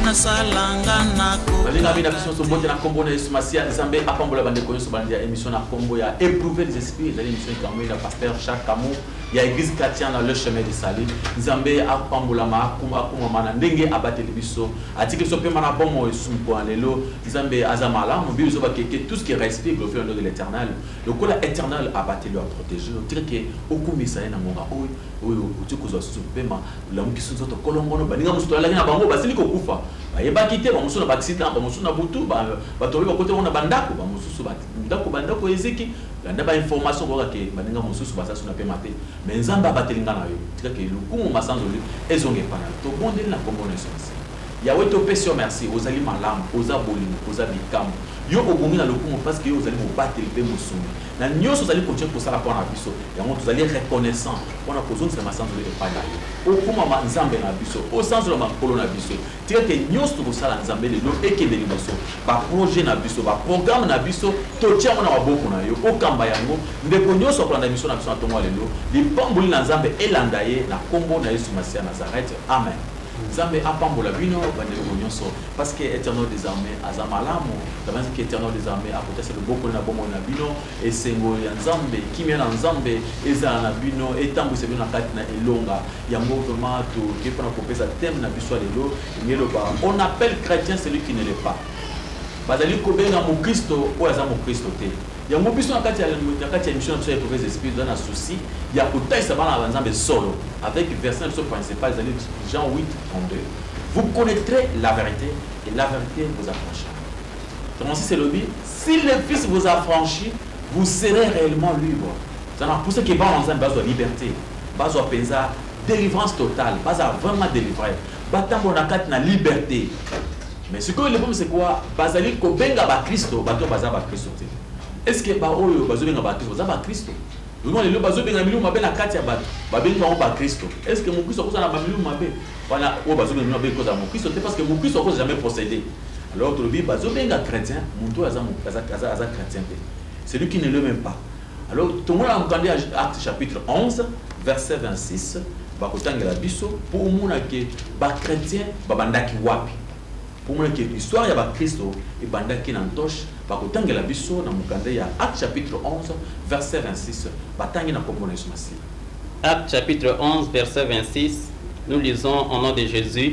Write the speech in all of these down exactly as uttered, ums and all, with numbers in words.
na salanga nako balinga mina biso so bote na kombo na Yesu Masia Nzambe apambola bande ko so bandia émission na kombo ya éprouver les esprits dans l'émission kamwe la pasteur Jacques Kamou ya église chrétienne dans le chemin de salut Nzambe apambola ma kuma kuma mana ndenge abateli biso atiki so pe mana bomo Yesu mpo lelo Nzambe azamala mo biso ba que tout ce qui respire le feu de l'éternel le kola éternel abateli à protéger tire que okumisa na ngonga oyo oyo utikuzo so pema la mukiso to kolongono baninga musto la ngina bango basili ko kufa bayeba kite ba muso na accident ba muso na butu ba batobi ba kote ona bandako ba mususu ba ndako bandako eziki landa ba information ko ke baninga mususu ba sasu na pe mate mais nzamba batelinga na yo tika ke lukumu masanzo li ezonge pana to bondeli na kombo na sensi yawe to pesio merci ozali malamu oza bolimo oza bikamu yo obongi na lukumu parce que yo ozali mo bateli pe musumi na nyoso ozali continuer ko sala pona biso yango tozali reconnaissant pona ko zonza masanzo li pana yo okuma ma nzambe na biso au sens de ma kolo na biso tika ke nyoso ko sala nzambe le lo ekendeli biso ba projet na biso ba programme na biso to tia mona maboko na yo okamba yango ndeko nyoso ko na biso na biso na tongo lelo lipamboli na nzambe elanda ye na kombo na Yesu Masia Nazareth amen. Nzambe apambola bino bandeko nyonso parce que éternel désormais azamalamu d'abord que éternel désormais a peut-être le beaucoup na bomo na bino et sengo ya nzambe kimia na nzambe eza na bino etambo se bino na kati na elonga yango vraiment to ke pona kopesa thème na biso lelo ngelo ba on appelle chrétien celui qui ne l'est pas bazali ko benga mo Kristo o aza mo Kristo te yango biso na kati ya na kati ya mission na biso ya prophète esprit dans un souci ya kotaisa bana banzambe solo avec verset principal Jean huit trente-deux vous connaîtrez la vérité et la vérité vous affranchira. Donc si c'est le but, si le Fils vous affranchit, vous serez réellement libre. Pour ceux qui vont ensemble, base de liberté, base de pensa, délivrance totale, base à vraiment délivrer. Batambo na kati na liberté. Mais ce que le problème c'est quoi? Bazali ko benga ba Kristo, bato baza ba Kristo. Est-ce que ba oyo bazo benga ba Kristo, baza ba Kristo? Nous les bazo benga milu mabe na kati ya bato, ba benga ba Kristo. Est-ce que mon Kristo ko na ba milu mabe? Voilà, o bazo benga mabe ko za mon Kristo, c'est parce que mon Kristo ko jamais possédé. Alors tu le dis bazo benga chrétien, mon to aza aza aza chrétien. C'est lui qui ne le même pas. Alors tout le monde a entendu Acte chapitre onze, verset vingt-six, ba kotangela biso pour mona ke ba chrétien ba bandaki wapi. Pour moi que l'histoire ya ba Kristo et bandaki na ntosh ba kotangela biso na mukanda ya Acte chapitre onze verset vingt-six batangi na kombo na Yesu Masia. Acte chapitre onze verset vingt-six, nous lisons au nom de Jésus.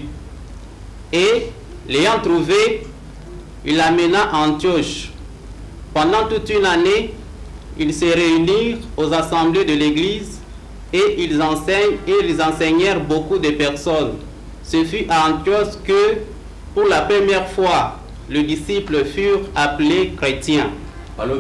Et l'ayant trouvé, il l'amena à Antioche. Pendant toute une année, ils se réunirent aux assemblées de l'église et ils enseignent et ils enseignèrent beaucoup de personnes. Ce fut à Antioche que pour la première fois, les disciples furent appelés chrétiens. Alors,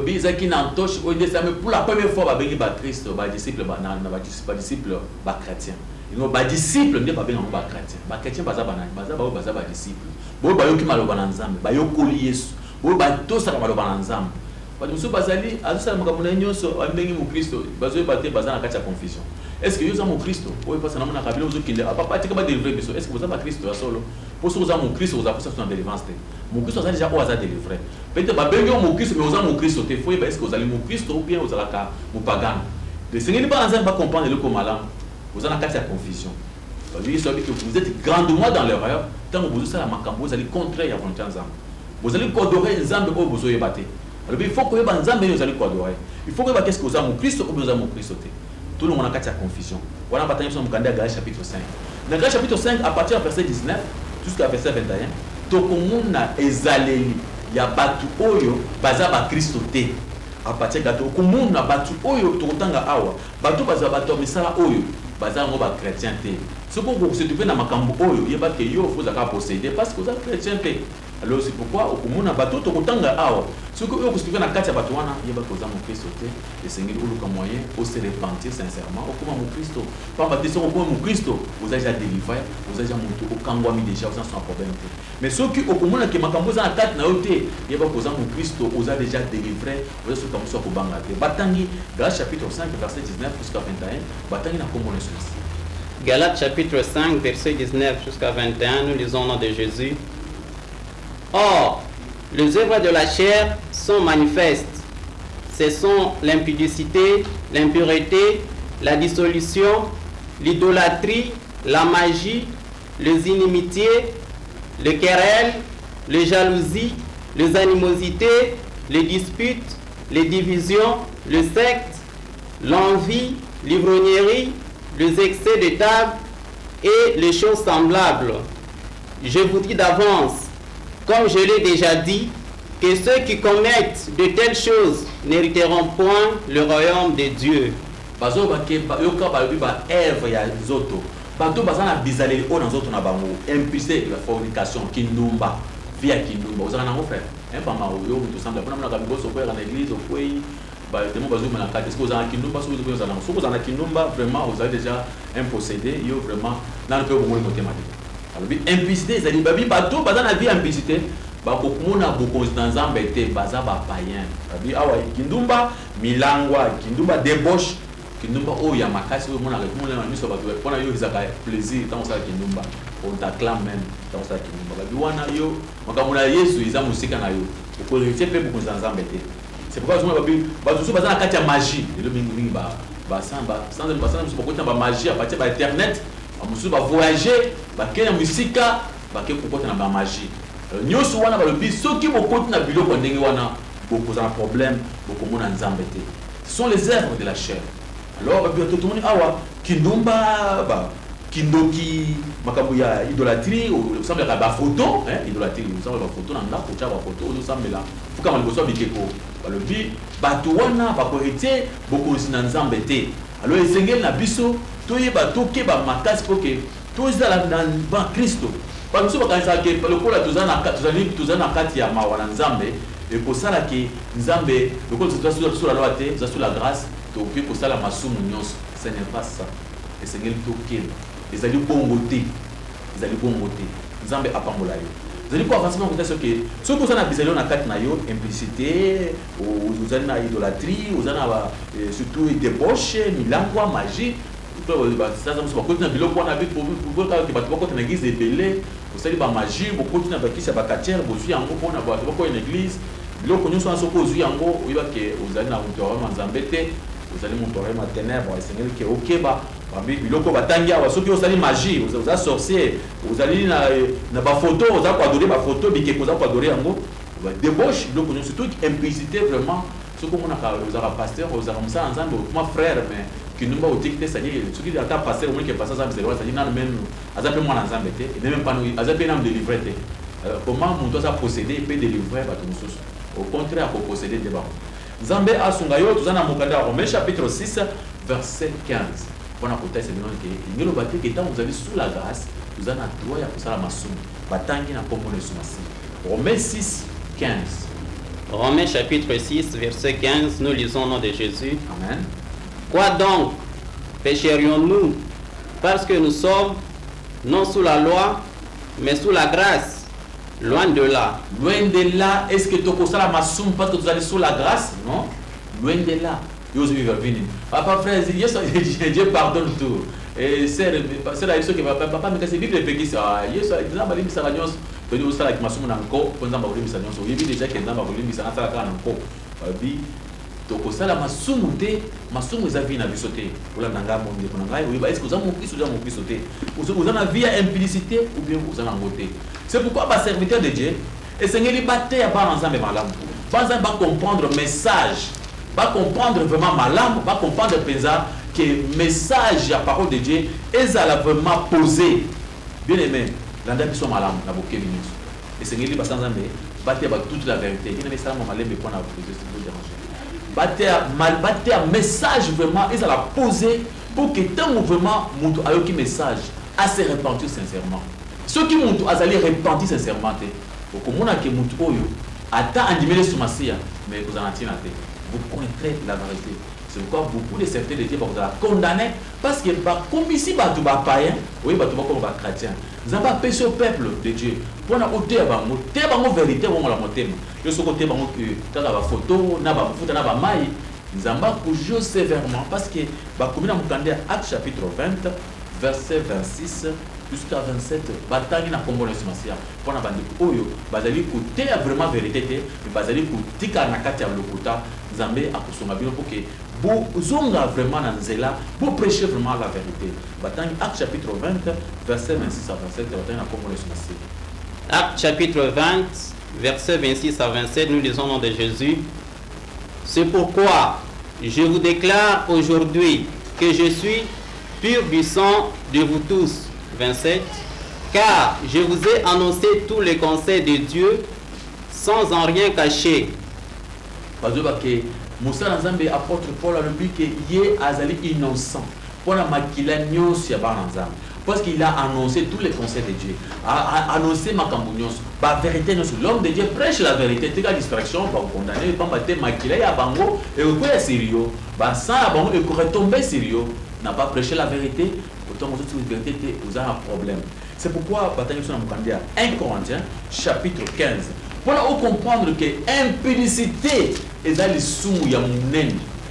pour la première fois, les disciples, les disciples, les disciples, les chrétiens. Les disciples ne sont pas chrétiens. Les chrétiens ne sont pas disciples. Les disciples ne sont pas ensemble. Les disciples ne sont pas ensemble. Parce que bazali azusala makambo nyonso ambengi mu Kristo bazo bate bazana kati ya confusion. Est-ce que yo za mu Kristo oyo pasa na mona kabila uzo kinde papa tika ba délivrer biso est-ce que vous avez Kristo ya solo pour ce que vous avez mu Kristo vous avez ça sur délivrance te mu Kristo za déjà oza délivrer peut-être ba bengi mu Kristo mais vous avez mu Kristo te faut est-ce que vous allez mu Kristo ou bien vous allez ka mu pagan de sengeli ba nzamba comprendre le komala vous avez kati ya confusion. Lui ça veut dire que vous êtes grandement dans l'erreur tant que vous usala la makambo vous allez contraire ya volonté nzamba vous allez codorer nzamba o vous oyo bate. Alors il faut que vous ayez il faut que vous qu'est-ce que vous avez mon Christ ou vous avez mon Christ. Tout le monde a une confusion. Voilà, maintenant nous sommes dans Galates chapitre cinq. Dans Galates chapitre cinq, à partir du verset dix-neuf jusqu'à verset vingt et un, tout le monde a exalé. Il y a battu oyo, baza ba Christ te. À partir de là, tout le monde a battu oyo, tout le temps a awa. Battu baza battu misala oyo, baza ngo ba chrétien te. Ce que vous se trouvez dans makambo oyo, il y a pas que yo vous avez posséder parce que vous êtes chrétien te. Alors c'est pourquoi au commun bateau to kotanga awa ce que vous suivez na kati ya bato wana yeba koza mo Kristo te et sengeli uluka moyen au se repentir sincèrement au comment mo Kristo pas ba question au comment mo Kristo vous avez déjà délivré vous avez déjà monté au kangwami déjà vous sans problème te mais ceux qui au commun ke makambo za na kati na yote yeba koza mo Kristo vous avez déjà délivré vous avez ce comme ça ko banga te batangi Galates chapitre cinq verset dix-neuf jusqu'à vingt et un batangi na kombo na Jésus. Galates chapitre cinq verset dix-neuf jusqu'à vingt et un, nous lisons au nom de Jésus. Or, les œuvres de la chair sont manifestes. Ce sont l'impudicité, l'impureté, la dissolution, l'idolâtrie, la magie, les inimitiés, les querelles, les jalousies, les animosités, les disputes, les divisions, le secte, l'envie, l'ivrognerie, les excès de table et les choses semblables. Je vous dis d'avance, comme je l'ai déjà dit, que ceux qui commettent de telles choses n'hériteront point le royaume de Dieu. Bazo bake ba yoka ba bi ba Ève ya zoto. Bato bazana bizaleli o na zoto na bango. Impulsé la fornication kindumba. Via kindumba. Ozana nango frère. Un pas ma yo mutu samba. Pona mona kabibo so kwera na église o kwei. Ba temo bazo mona kati. Est-ce que ozana kindumba so zo ozana. So ozana kindumba vraiment vous avez déjà un possédé yo vraiment na pe bo mo motema. Alors bi impulsité ezali ba bi bato bazana vie impulsité. Ba kokumona boko na nzambe te baza ba païen. Ba bi awa kindumba milangwa kindumba débauche. Kindumba oh ya makasi o mona ko mona miso ba to pona yo izaka plaisir tant ça kindumba on t'acclame même tant ça kindumba ba bi wana yo makamuna Yesu iza musika na yo ko héritier pe beaucoup nzambe te. C'est pourquoi je ba bi ba tout ça na kati ya magie le mingi mingi ba ba samba sans ba samba muso ko ta ba magie à partir ba internet muso ba voyager ba kenya musika ba ke ko na ba magie nyoso wana ba le bi soki bokoti na biloko ndenge wana beaucoup un problème beaucoup mona nzambe te. Ce sont les œuvres de la chair. Alors, tout le monde awa kindumba ba kindoki makambo ya idolâtrie ou semble ka ba photo hein idolâtrie ou semble ba photo na ndako cha ba photo ou semble là fuka ma liboso bikeko ba le bi bato wana ba ko héritier beaucoup na nzambe te. Alors esengeli na biso to yeba to ke ba makasi poke to zala na ba Kristo ba biso ba kanisa ke le kola tozana tozali tozana kati ya mawa na nzambe et pour ça là que nzambe le kola tozala sur la loi te sur la grâce. Donc, pour ça, la masumu nyonso, ce n'est pas ça. Et c'est quelque chose ils allaient bon côté. Ils allaient bon côté. Nzambe apambola yo. Ils allaient quoi avancement côté ce que ce que ça na bizarre na kat na yo implicité, aux allez na idolâtrie, aux allez surtout débauche, milangwa, magie. Ça ça ça se côté na biloko na bit pour pour que ba to côté na église belé, vous allez ba magie, beaucoup na ba kisa ba katière, vous y yango pona ba to ko une église. Biloko nyonso na soko zu yango, oyiba ke aux allez na royaume nzambe te. Vous allez monter ma ténèbres, Seigneur qui est ok bah, biloko batangia, wa soki osali magie, vous allez sorcier, vous allez na na ba photo, vous allez adorer ba photo, bike vous allez adorer yango, ba débauche, biloko nyonso surtout implicité vraiment, ce que on a vous allez pasteur, vous allez ça ensemble, moi frère mais qui nous va au tic ça dit, ce qui est à passer au moins qui passe ça, c'est vrai, ça dit non même, azape moi ensemble té, et même pas nous, azape nam délivrer té. Comment mon doit posséder peut délivrer ba tout nous. Au contraire, pour posséder des barons. Nzambe asungayo tuzana mukanda Romains chapitre six verset quinze. Pona kota c'est maintenant que ngelo baté que tant vous avez sous la grâce, tuzana droit ya kusala masumu. Batangi na kombo le sumasi. Romains six quinze. Romains chapitre six verset quinze, nous lisons au nom de Jésus. Amen. Quoi donc pécherions-nous parce que nous sommes non sous la loi mais sous la grâce? Loin de là. Loin de là. Est-ce que tu as la massoum parce que tu allez sous la grâce? Non. Loin de là. Papa frère, Dieu pardonne tout. Et c'est la chose que papa me casse vite les péchés. Ah, Dieu ça, il a malin ça l'agneau. Tu dis ça avec massoum encore. Quand on va voler ça l'agneau, il dit déjà qu'il n'a pas volé ça n'a pas encore. Babi. Donc ça la masumu te masumu za vie na bisoté ola nanga monde ko nanga oui est-ce que vous avez mon Christ ou vous avez mon Christ vous avez vie à implicité ou bien vous avez ngoté c'est pourquoi ba serviteur de Dieu et Seigneur liberté à ba ensemble malam ba ensemble ba comprendre message ba comprendre vraiment malam ba comprendre penza que message la parole de Dieu est à la vraiment posé bien aimé l'anda biso malam na boké minutes et Seigneur ba ensemble ba te ba toute la vérité il ne sera pas malé mais qu'on a posé c'est pour déranger battre un message vraiment ils allaient poser pour que tant vraiment mon ayoki message à se repentir sincèrement ceux qui montent à aller repentir sincèrement pour que mon ake monte oyo ata andimele sumasia mais vous en attendez vous connaîtrez la vérité c'est pourquoi beaucoup de certains de Dieu vont condamner parce que bah comme ici bah tu vas païen oui bah tu vas comme bah chrétien nous avons pas péché au peuple de Dieu pour na côté bah mo té bah mo vérité on la monter de ce côté bah mo que t'as la photo na bah photo na bah maï nous avons pas jugé sévèrement parce que bah comme dans Mukande Actes chapitre vingt verset vingt-six jusqu'à vingt-sept batangi na kombo na simasia pona bandi oyo bazali côté vraiment vérité té mais bazali côté na kati ya lokuta Nzambe akusonga bino pour que vous zonga vraiment dans nzela pour prêcher vraiment la vérité batangi Actes chapitre vingt verset vingt-six à vingt-sept batangi na kombo na simasia Acte chapitre vingt, versets vingt-six à vingt-sept, nous lisons au nom de Jésus. C'est pourquoi je vous déclare aujourd'hui que je suis pur du sang de vous tous. vingt-sept. Car je vous ai annoncé tous les conseils de Dieu sans en rien cacher. Moussa Nzambe apôtre Paul a dit que Yé Azali innocent pour la makila nyos ya banzam parce qu'il a annoncé tous les conseils de Dieu, a, a annoncé ma cambunios, la vérité, l'homme de Dieu prêche la vérité, t'es distraction, va condamner, pas mater makila ya bango et quoi est sérieux, bah ça bango et pourrait tomber sérieux, n'a pas prêché la vérité, autant que toute vérité vous avez un problème. C'est pourquoi bataille sur la un Corinthiens chapitre quinze. Pour comprendre que impudicité est dans les sous ya munen.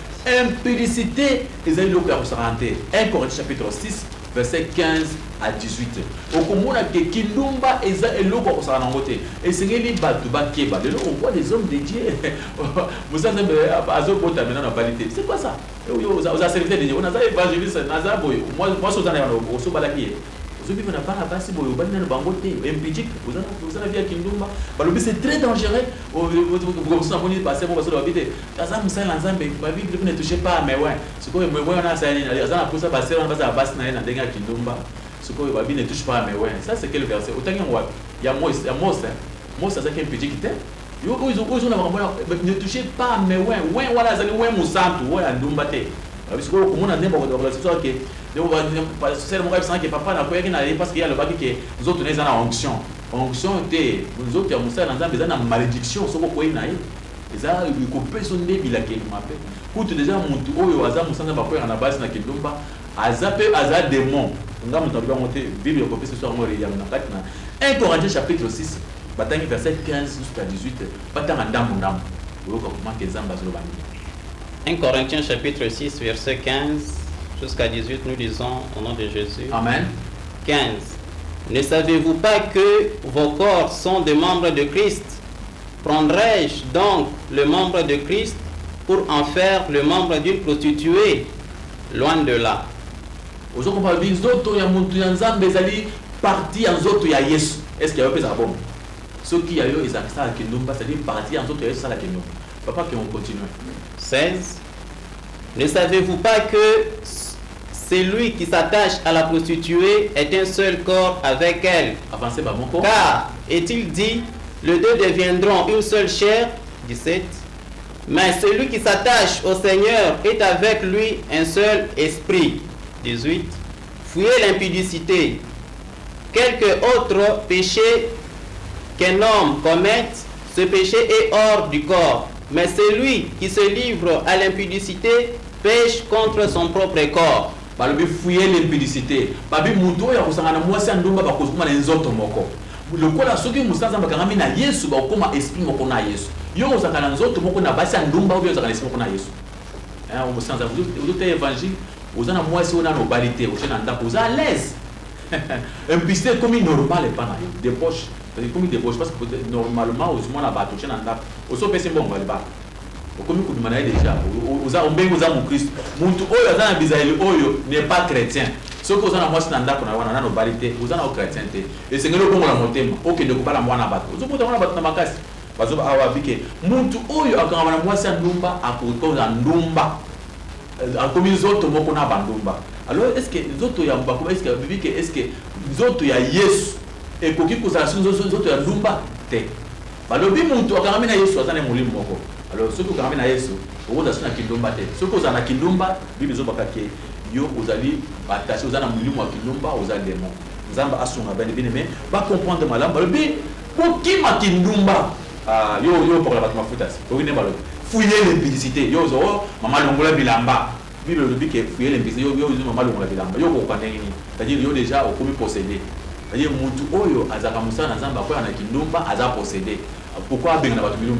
Impudicité est dans le cœur un Corinthiens chapitre six verset quinze à dix-huit. Au commun que Kindumba est dans le cœur de et c'est les batu bakeba. On voit des hommes de Dieu. Vous avez azo bota maintenant la validité. C'est quoi ça? Vous avez serviteur de Dieu. On a évangéliste Nazar boy. Moi moi so dans au so balaki. Vous avez pas la base, vous avez un bango, impliqué, vous avez vu à Kindumba. C'est très dangereux. Vous avez passé pour passer la vie. Kaza Moussa Lanzambe, ma vie ne touchez pas à mes ouins. Ce que moi on a ça, on a poussé à passer, on a passé à base na denga Kindumba. Ce que ma vie ne touche pas à mes ouins. Ça c'est quel verset? Autant qu'il y a Moïse, il y a Mose. Mose c'est un petit qui était. Ils ont ne touchez pas à mes ouins. Ouin voilà, c'est ouin Moussa, ouin Ndumba te. Parce que comme on a dit bon dans la situation que c'est le moment que papa n'a pas eu parce qu'il y a le bac qui nous autres les en onction onction était nous autres on sait dans besoin de malédiction ce qu'on naï et ça il couper son débit là qu'il m'appelle coûte déjà mon tout au hasard mon sang va pas en base na Kindumba azape azar démon on a monté monter bible copier ce soir moi il y a na un Corinthiens chapitre six bataille verset quinze jusqu'à dix-huit bataille ndam ndam vous comment que zamba zo bani un Corinthiens chapitre six verset quinze jusqu'à dix-huit, nous lisons au nom de Jésus. Amen. quinze. Ne savez-vous pas que vos corps sont des membres de Christ? Prendrais-je donc le membre de Christ pour en faire le membre d'une prostituée? Loin de là. Est-ce qu'il y a un peu de bon? Ceux qui ont eu ça, c'est-à-dire partie en autres, ça la question. Papa, qui vont continuer. seize. Ne savez-vous pas que celui qui s'attache à la prostituée est un seul corps avec elle? Avancez, bah, mon corps. Car, est-il dit, les deux deviendront une seule chair? dix-sept. Mais celui qui s'attache au Seigneur est avec lui un seul esprit. dix-huit. Fuyez l'impudicité. Quelque autre péché qu'un homme commette, ce péché est hors du corps. Mais celui qui se livre à l'impudicité pêche contre son propre corps. Balobi fouiller l'impudicité. Babi muto ya kusangana mwasi andumba bakuzuma na nzoto moko. Lokola soki musanza bakangami na Yesu ba okoma esprit moko na Yesu. Yo ozakana nzoto moko na basi andumba obi ozakana esprit moko na Yesu. Hein, on musanza vous êtes évangile, vous en mwasi ona no balité, vous êtes ndako, vous à l'aise. Impudicité comme normal pas na débauche. C'est comme débauche parce que normalement aux moins la bato chez ndako. Oso pese bon va le ba. Comme vous demandez déjà, vous avez un peu de Christ. Muntu oyo azana bizaeli oyo n'est pas chrétien. Ce que vous avez moi c'est ndako na wana na no balité, vous avez un chrétien te. Et c'est ngelo bongo la motema. OK de kubala mwana bato. Vous pouvez mwana bato na makasi. Bazo awa bike. Muntu oyo akanga na mwasi ndumba akokoza ndumba. Akomi zoto moko na bandumba. Alors est-ce que zoto ya mbako est-ce que bibike est-ce que zoto ya Yesu et koki kozala zoto ya ndumba te. Balobi muntu akanga na Yesu azana mulimo moko. Alors, ce que vous avez na Yesu, vous avez na Kindumba te. Ce que vous avez na Kindumba, Bible zo bakake yo ozali attaché aux ana mulimo wa Kindumba aux démons. Nzamba asunga bene bene mais va comprendre malam balobi pour qui ma Kindumba ah yo yo pour la batma futas. Pour ne balobi. Fouiller l'impudicité. Yo zo mama longola bilamba. Bible zo bike fouiller l'impudicité. Yo yo mama longola bilamba. Yo ko kanengi. C'est-à-dire yo déjà au commis possédé. C'est-à-dire mutu oyo azaka musana nzamba kwa na Kindumba aza possédé. Pourquoi bien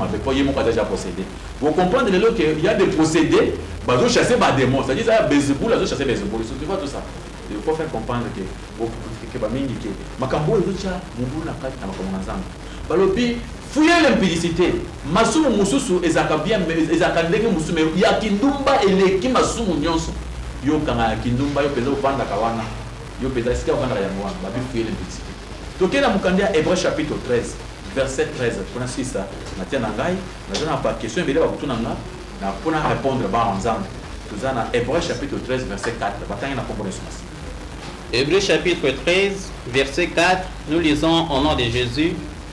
déjà possédé? Vous comprenez qu'il y a des possédés, ils ont chassé des démons. C'est-à-dire qu'ils ont Bézéboul, ils ont chassé Bézéboul. Tu vois tout ça. Il faut faire comprendre que que Makambo est déjà Moubou na kati na makambo Balobi fouiller l'impudicité. Masumu mususu ezaka bien ezaka ndenge mususu mais ya Kindumba eleki masumu nyonso. Yo kanga Kindumba yo peza ovanda kawana. Yo peza sika ovanda ya mwana. Babi fouiller l'impudicité. Donc il y a un Hébreu chapitre treize, verset treize. Pour ainsi ça, Mathieu Nangai, nous avons pas question, mais là pour tout nanga, pour répondre bas ensemble. Nous avons Hébreu chapitre treize, verset quatre. Bataille na comprendre ça. Hébreu chapitre treize, verset quatre, nous lisons au nom de Jésus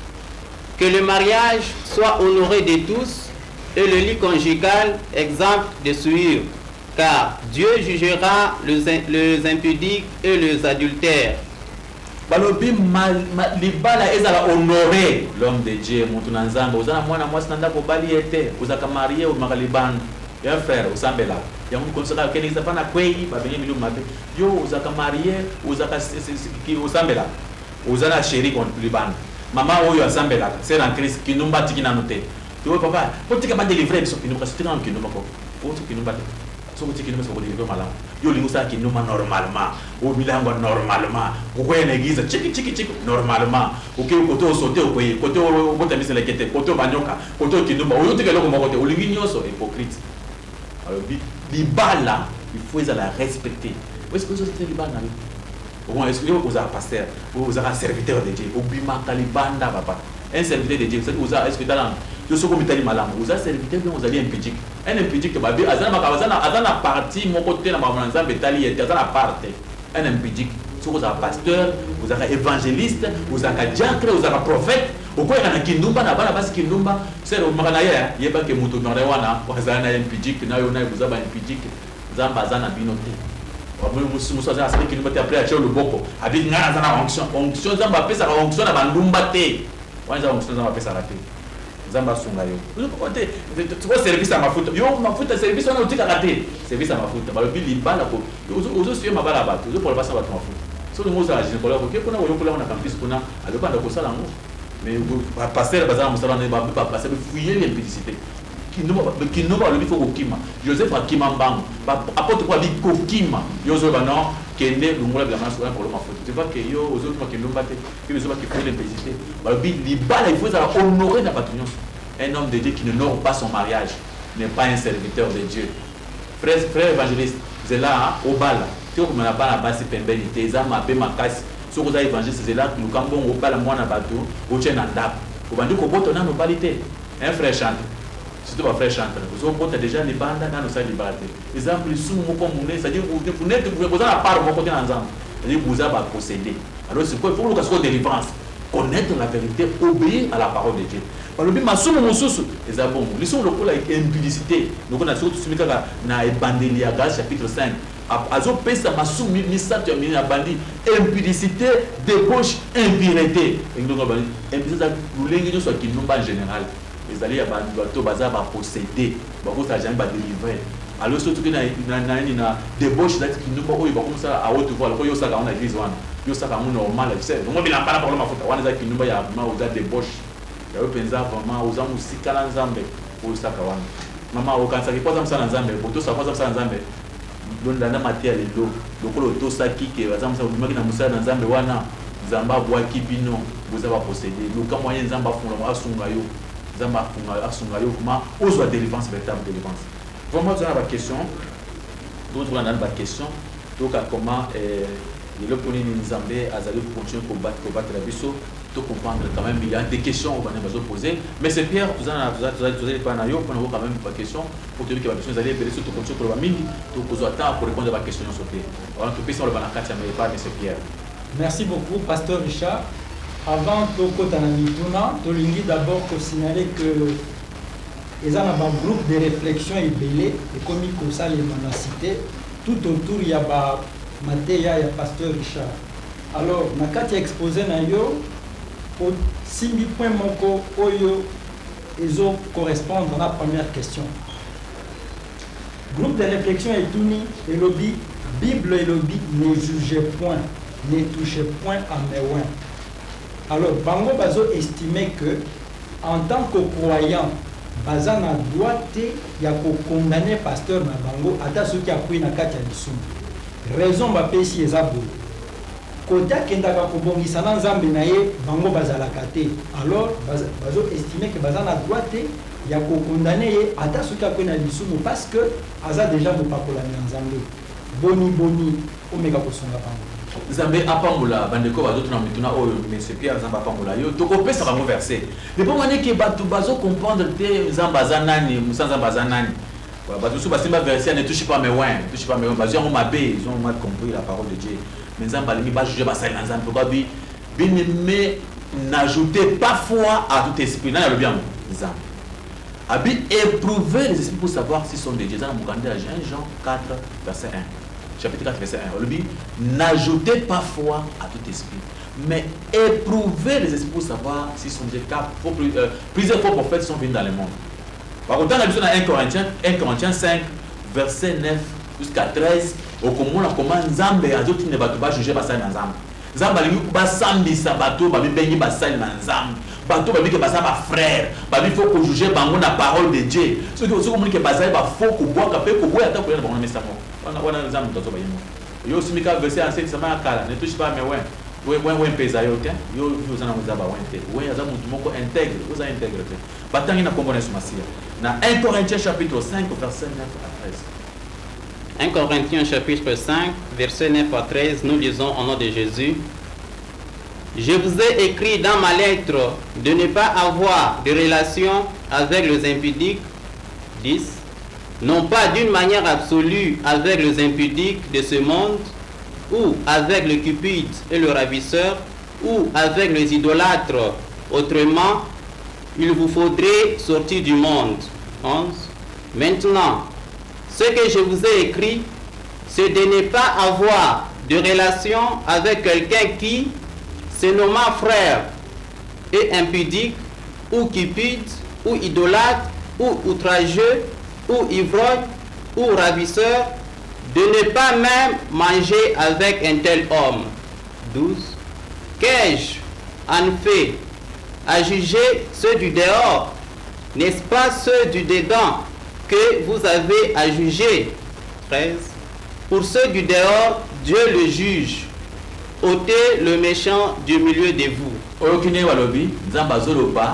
que le mariage soit honoré de tous et le lit conjugal exempt de souillure, car Dieu jugera les, les impudiques et les adultères. Balobi libala ezala honorer l'homme de Dieu, mutu na nzambe, uzana mwana mwasi nanda ko bali ete, uzaka marié ou magalibanda. Ya frère, usambela. Ya mtu konsaka kene izapana kwei ba benye milieu mabe. Yo uzaka marié, uzaka ki usambela. Uzana chéri contre libanda. Mama oyo asambela, c'est en Christ qui numba tikina noté. Tu vois papa, pour tika ba délivrer biso kinumba, c'est dans kinumba ko. Pour kinumba te. So ko tikina so ko délivrer mala. Yo lingusa kinumba normalement, au milango normalement. Pourquoi une église chiki chiki chiki normalement. OK côté au sauter au pays, côté au bota mise la kete, côté banyoka, côté kinumba. Oyo tika loko mokote, o lingi nyoso hypocrite. Alors libala, il faut la respecter. Où est-ce que vous êtes libala? Bon, est-ce que vous êtes pasteur, vous êtes un serviteur de Dieu, Obima Talibanda, papa, un serviteur de Dieu, est-ce que vous êtes dans le second Itali malam, vous êtes serviteur, vous allez impidique. Un impidique, babi, azana makabazana, azana parti, mon côté, la mamanza, betali, et azana parti, un impidique. Si vous êtes pasteur, vous êtes évangéliste, vous êtes diacre, vous êtes prophète, au quoi il y a un kindumba, n'a pas la base kindumba, c'est le maranaya, il n'y a pas que mouton dans les wana, vous avez un impidique, vous avez un impidique, vous avez un binoté. Musa aspect qui nous met après à le boko avec ngana zana onction onction zamba pesa ka onction na bandumba te wanja onction zamba pesa raté zamba sunga yo côté tu vois service à mafuta yo mafuta service on utika raté service à mafuta ba bili bala ko uzo suye mabala ba uzo pour passer ba mafuta so le musa ajine kola ko ke kuna yo kola na campus kuna alobanda ko sala ngo mais passer bazana musala na ba ba passer fouiller l'impudicité qui nous qui nous le faut kokima Joseph akima mbango apôtre quoi bi kokima yozo bana kende lungola bla maso pour le mafuta tu vois que yo aux autres qui nous battent qui nous qui fait l'impudicité ba bi libala il faut honorer la patronne. Un homme de Dieu qui ne n'honore pas son mariage n'est pas un serviteur de Dieu. Frère frère évangéliste c'est là au bal tu comme na bala basi pembeni teza mabe makasi so ko za évangéliste c'est là que nous kambo au bal mwana bato o tchena ndap ko bandi ko boto na no balité un frère chante. Surtout ma frère chanteur, vous avez déjà les bandes dans nos liberté. Exemple, sous mon commun, c'est-à-dire que vous n'êtes pas à part mon côté ensemble. C'est-à-dire que vous avez à posséder. Alors c'est quoi? Il faut que ce soit délivrance. Connaître la vérité, obéir à la parole de Dieu. Par le but, ma somme mon sous, les abons. Les sommes le coup la impudicité. Donc on a surtout soumis à Ebandelia, chapitre cinq. Azo pesa ma somme misa tu as mis à bandi. Impudicité, débauche, impiété. Et donc on va dire, impudicité, nous l'ingénions soit qui n'ont pas en général. Les alliés bateau bazar va posséder beaucoup ça jamais va délivrer alors surtout que na na na débauche là qui nous pas comme ça à haute voix ko yo ça dans l'église wana yo ça comme normal c'est donc bila pas pour le mafuta wana za kinumba ya ma uza débauche ya penza vraiment uza musika na nzambe ko ça ka wana mama o kansa ki kwanza msana nzambe boto sa kwanza msana nzambe donda na matia lelo lokolo to saki ke bazam sa ubimaki na musana nzambe wana nzamba bwa kibino vous avez posséder donc quand moyen nzamba funa asunga yo zamba asunga yo kuma ozo délivrance véritable délivrance vraiment tu as la question d'autres on a la question donc comment euh le poni nzambe azali continuer combattre combattre la biso to comprendre quand même il y a des questions on va nous poser mais c'est Pierre vous en vous avez vous avez pas na yo pour nous quand même pas question pour te dire que la question allait belé surtout continuer pour la mingi to kozo attendre pour répondre à la question sauter alors que question le banakati mais pas mais c'est Pierre. Merci beaucoup pasteur Richard. Avant de Kotanamitouna, Tolingi d'abord pour signaler que ils ont un groupe de réflexion et belé et comme il ça les a cité tout autour il y a ba Matéa et pasteur Richard. Alors nakati exposé na yo au six points moko oyo ils ont correspondent à la première question. Groupe de réflexion et touni et lobby Bible et lobby ne jugez point, ne touchez point à mes oins. Alors, Bango Bazo estimait que, en tant que croyant, Bazana doit être condamné pasteur na Bango, à ce qui a pris na katia lisum. Raison va payer si les abos. Kota Kendaka Kobongisa Nzambe naye, Bango Bazala kate. Alors, Bazo estimait que Bazana doit être condamné à ce qui a pris na lisum parce que Aza déjà ne pas pour la Nzambe. Boni Boni, Omega Kosonga Bango. Zambé apambola bandeko bazo tuna mituna oyo monsieur Pierre Zamba apambola yo to kopesa bango verset de bon manière que batu bazo comprendre te Zamba zanani musanza bazanani bato sous basimba verset ne touche pas mes ouins ne touche pas mes ouins bazo ont mabé ils ont mal compris la parole de Dieu mais Zamba limi ba juger ba ça dans Zamba pourquoi bi bien n'ajoutez pas foi à tout esprit na le bien Zamba abi éprouver les esprits pour savoir s'ils sont de Dieu dans Mukande à Jean quatre verset un. Chapitre quatre, verset un. On dit, n'ajoutez pas foi à tout esprit, mais éprouvez les esprits pour savoir s'ils sont des cas. Euh, plusieurs faux prophètes sont venus dans le monde. Par contre, on a besoin d'un Corinthiens, un Corinthiens cinq, verset neuf jusqu'à treize. Au comment on commence Nzambe à d'autres ne va pas juger Bassan Nzambe. Nzambe lui Bassambi Sabato, Babi Bengi Bassan Nzambe. Bato Babi que Bassan ma frère. Babi faut qu'on juge Bango la parole de Dieu. Ceux qui ont dit que Bassan va faut qu'on boit café, qu'on boit à temps pour aller dans le message. On a un exemple de ça. Yo simika verset en sept sama kala ne touche pas mais ouais ouais ouais ouais pesa yo te yo vous en avez zaba ouais te ouais aza mutu moko intègre vous a intègre te batangi na kombo na sumasia na un Corinthiens chapitre cinq verset neuf à treize. un Corinthiens chapitre cinq verset neuf à treize, nous lisons au nom de Jésus. Je vous ai écrit dans ma lettre de ne pas avoir de relation avec les impudiques, dix, non pas d'une manière absolue avec les impudiques de ce monde, ou avec le cupide et le ravisseur, ou avec les idolâtres. Autrement, il vous faudrait sortir du monde. onze. Maintenant, ce que je vous ai écrit, c'est de ne pas avoir de relation avec quelqu'un qui, se nommant frère, est impudique, ou cupide, ou idolâtre, ou outrageux, ou ivrogne, ou ravisseur, de ne pas même manger avec un tel homme. douze. Qu'ai-je en fait à juger ceux du dehors? N'est-ce pas ceux du dedans que vous avez à juger? treize. Pour ceux du dehors, Dieu le juge. Ôtez le méchant du milieu de vous. Oyokine walobi, Nzamba zoloba.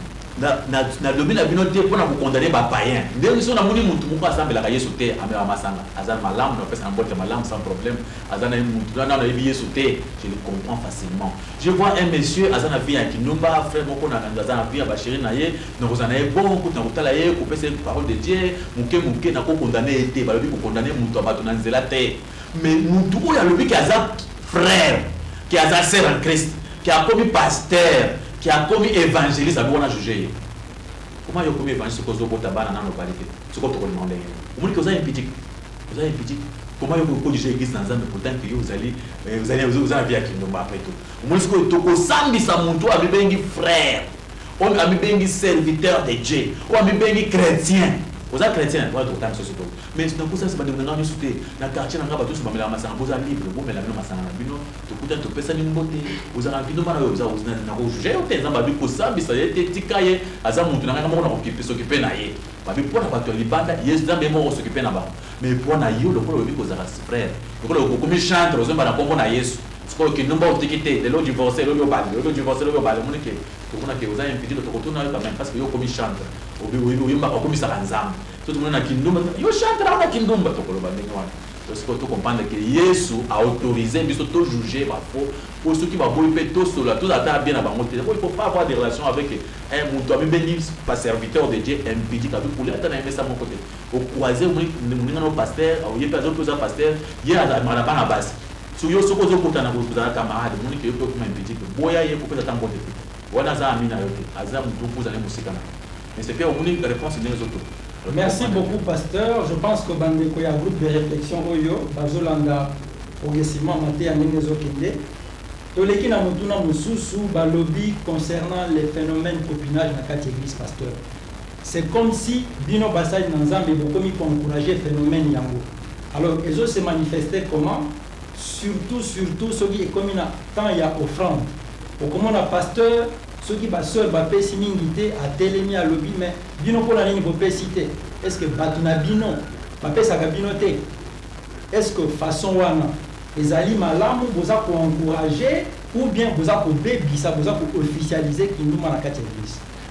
Na na na lobi na bino te pona ko condamner ba païen. Ndenge so na moni mutu moko asambela ka Yesu te ameba masanga. Azan malam no pesa mbote malam sans problème. Azan na mutu na na Yesu te, je le comprends facilement. Je vois un monsieur azan vie à Kinumba, frère moko na azan vie à Bachiri na ye, no kozana ye bon ko na kotala ye ko pesa parole de Dieu, muke muke na ko condamner te, ba lobi ko condamner mutu abato na nzela te. Mais mutu o ya lobi ki azan frère, qui a servi en Christ, qui a commis pasteur, qui a commis évangéliste, à on a jugé. Comment il a commis évangéliste que vous avez dans nos qualités? Ce que vous avez demandé. Vous avez un petit. Vous avez un petit. Comment il a commis l'église dans un mais pourtant que vous allez vous allez vous avez bien qu'il après tout. Vous avez dit que vous sambi sa monto a bien frère. On a bien serviteur de Dieu. On a bien chrétien. Vous êtes chrétien, vous êtes autant société. Mais c'est pour ça que c'est pas de nous sauter. Dans le quartier, on a tous les massacres. Vous êtes libre, vous mettez la massacre. Vous êtes tout personne une beauté. Vous avez envie de mal. Vous avez jugé. Vous avez envie de ça, mais ça y est, tikaye. Azam monte, on a comment on occupe, s'occuper naïe. Parce que pour la bataille libanda, il y a des gens qui s'occuper là-bas. Mais pour naïe, le problème est que vous avez frère. Le problème est que vous chanter, vous avez un combo naïe. C'est que nous avons quitter, de l'eau divorcé, l'eau bal, l'eau divorcé, l'eau bal. On est que vous avez un petit peu de retourner parce que vous avez chanter. Obi obi obi okomisa kanzama tout le monde na kindumba yo chantera na kindumba to koloba ndenge wana parce que to comprendre que Yesu a autorisé biso to juger ba faux pour ceux qui va boy pe to sola tout ata bien na bango te il faut pas avoir des relations avec un mutu ami béni pas serviteur de Dieu impudique avec pour lui ata na mesa mon côté au croiser mon mon pasteur au yé pas d'autres pasteur yé à la bana base so yo soko zo kota na ko za camarade mon que yo ko impudique boya yé ko pesa tambo te wana za amina yote azam mutu ko za ne musika na. Mais c'est une unique réponse des autres. Merci beaucoup, pasteur. Je pense que Bandeko y a un groupe de réflexion Oyo, Bazolanda, progressivement maté à Nenezo Kende. Toleki na mutuna mususu balobi concernant les phénomènes copinage dans quatre églises, pasteur. C'est comme si Bino Basai Nanzambe bokomi pour encourager le phénomène yango. Alors, ils ont se manifesté comment? Surtout, surtout, ce qui est comme quand il y a offrande. Au comment la pasteur, ceux qui sont seuls, ils mingité à télémi à lobby, mais bino pour la ligne pour citer. Est-ce que batuna bino, bapé ça binoté? Est-ce que façon wana, les alliés malamu, vous avez pour encourager, ou bien vous avez pour baby, ça vous avez pour officialiser qui nous m'a la église?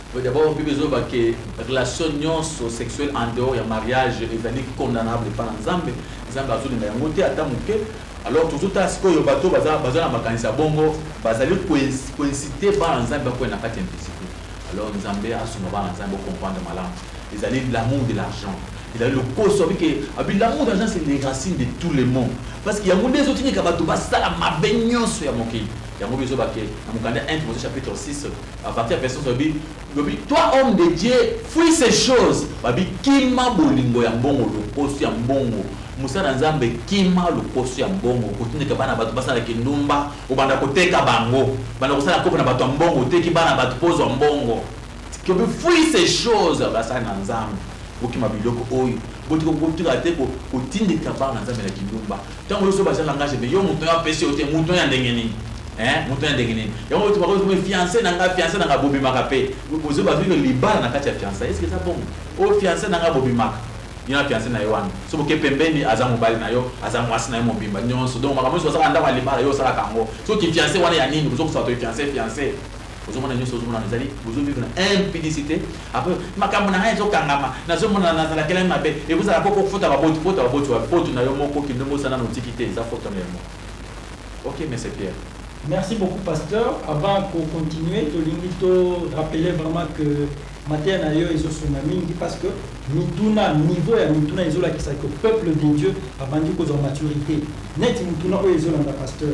D'abord, il y a que relation sexuelle en dehors du mariage est condamnable par l'ensemble. L'ensemble a besoin de monter à tamuke. Alors, tout ce que le bateau a besoin de makanisa bongo, bazali coïnciter par l'ensemble pour une attaque implicite. Alors, nous avons besoin de l'ensemble pour comprendre malin. Ils allaient de l'amour de l'argent. Il a le cause avec l'amour de l'argent, c'est les racines de tout le monde. Parce qu'il y a des autres qui ont ça la ma baignon sur mon pays. Il y a un besoin de un Timothée chapitre six, à partir de verset deux. Toi, homme de Dieu, fuis ces choses. Babi, kima bolingo ya mbongo, le poste ya mbongo. Musa Nzambe, kima le poste ya mbongo. Kotine ka bana batu basa na kindumba, obanda koteka bango. Bana kosala kopo na batu mbongo, teki bana batu pozo mbongo. Que fuis ces choses, basa na Nzambe. Bokima biloko oyo. Botiko botiko ate ko kotinde ka bana Nzambe na kindumba. Tango yo so basa langage be yo muto ya pesi ote muto ya ndengeni. Hein, muto ya ndengeni. Yo tu bako me fiancé nanga fiancé nanga bobi makape. Bozo ba vivre libala na kati ya fiancé. Est-ce que ça bon? O fiancé nanga bobi mak. Il y a fiancé na yoan. So boke pembeni azamu bali na yo, azamu mwasi na yo mbimba nyonso. Donc makamu so saka ndaka libala yo sala kango. So ki fiancé wana ya nini? Bozo ko sa to fiancé fiancé. Bozo mona nyonso bozo mona nazali, bozo vivre na impudicité. Après makamu na hayo kangama. Na zo mona na la kele mabe. Et vous allez ko fota ba botu fota ba botu ba botu na yo moko ki ndombo sana na antiquité, ça fota na yo. OK, mais c'est Pierre. Merci beaucoup, pasteur. Avant qu'on continue, je rappeler vraiment que Matin Nayo est sur Mingi parce que Mituna, niveau et Mituna est là qui que le peuple de Dieu a vendu cause en maturité. Net Mituna est là, pasteur.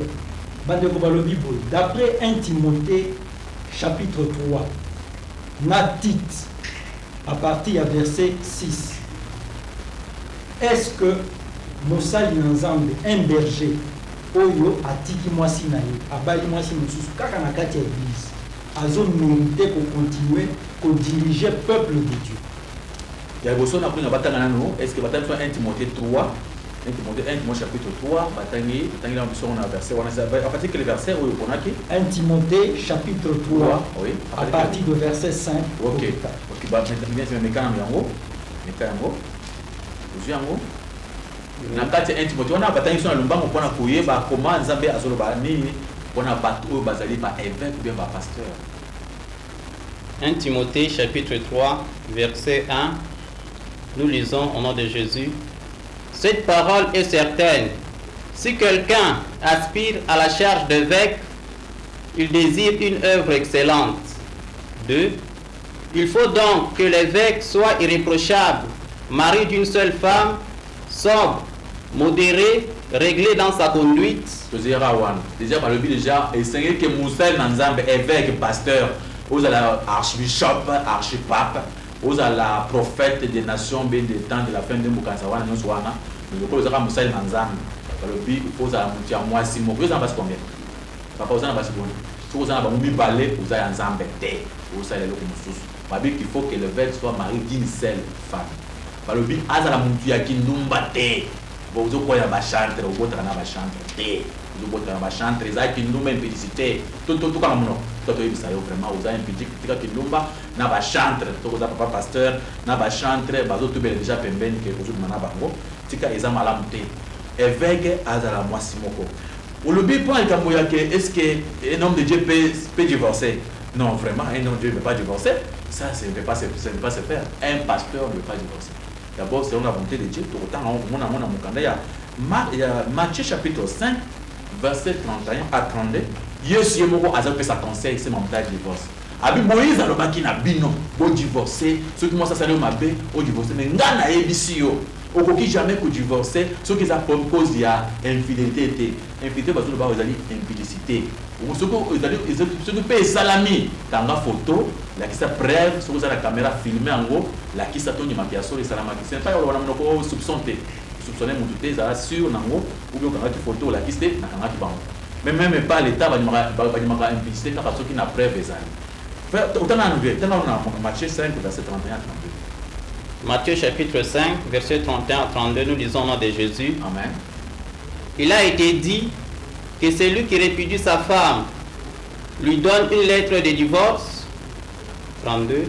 D'après un Timothée, chapitre trois, Natit, à partir du verset six. Est-ce que Moussa Linanzambe, un berger, oyo atiki mwasi na ye abali mwasi mususu kaka na kati ya église azo mérité pour continuer pour diriger peuple de Dieu. Ya boso na kuna batanga nano est-ce que batanga un Timothée trois un Timothée un Timothée chapitre trois batangi batangi na biso na verset wana à partir que le verset oyo konaki un Timothée chapitre trois oui à partir de verset cinq. OK OK ba maintenant bien c'est mekana yango mekana yango uziango na kati un Timothée wana batangi so na lumbango pona koyeba comment Nzambe azoloba nini pona bato oyo bazali ba évêque ou bien ba pasteur. un Timothée chapitre trois verset un, nous lisons au nom de Jésus. Cette parole est certaine. Si quelqu'un aspire à la charge d'évêque, il désire une œuvre excellente. deux. Il faut donc que l'évêque soit irréprochable, mari d'une seule femme, sobre, modéré, réglé dans sa conduite. Déjà, par le but déjà, et c'est que Moussa Nzambe, évêque, pasteur, aux archbishop, archipape, aux la prophète des nations, bien des temps de la fin de Moukansawana, nous sommes nous avons Moussa Nzambe. Par le but, il faut à Moutia, moi, si mon vous en passe combien? Papa, vous en avez combien? Si vous en avez mis balai, vous avez Nzambe, vous avez le Moussous. Par le but, il faut que l'évêque soit marié d'une seule femme. Par le but, Azala Moutia qui nous battait. Vous avez un chantre, vous avez un chantre, vous avez un chantre, vous avez une impudicité. Tout tout comme nous. Tout tout vraiment, vous avez un petit qui lumba, na ba chantre, tout vous avez papa pasteur, na ba chantre, bazo tout bel déjà pemben que vous avez mana bango. Tika eza malamte. Évêque azala mwasimoko. Au lobby point il kamoya que est-ce que un homme de Dieu peut peut divorcer? Non, vraiment, un homme de Dieu ne peut pas divorcer. Ça, ça ne peut pas se faire. Un pasteur ne peut pas divorcer. D'abord, c'est la volonté de Dieu. Tout autant, on a mon il y a Matthieu chapitre cinq, verset trente et un à trente-deux. Yes, il y a un sa conseil, c'est mon divorce. Abi Moïse a le baki na bino, bon divorcer. Ceux qui m'ont ça salé au mabé, au divorcer. Mais ngana ebisio. Au coquille jamais que divorcer. Ceux qui ont pour cause il y a infidélité. Infidélité parce que nous avons impudicité. Ceux qui payent salami, quand on a photo, la qui preuve, ceux qui ont la caméra filmée en gros, la qui s'attend du maquillage sur les salama. C'est pas on a soupçonné. Soupçonné mon tuté, ça sur nango, ou bien quand tu photo, la qui c'est, na kanga qui bango. Mais même pas l'État va dire impudicité car ceux qui n'a preuve les années. Autant en anglais, autant en Matthieu cinq, verset trente et un à trente-deux. Matthieu chapitre cinq, verset trente et un à trente-deux, nous lisons au nom de Jésus. Amen. Il a été dit que celui qui répudie sa femme lui donne une lettre de divorce. trente-deux.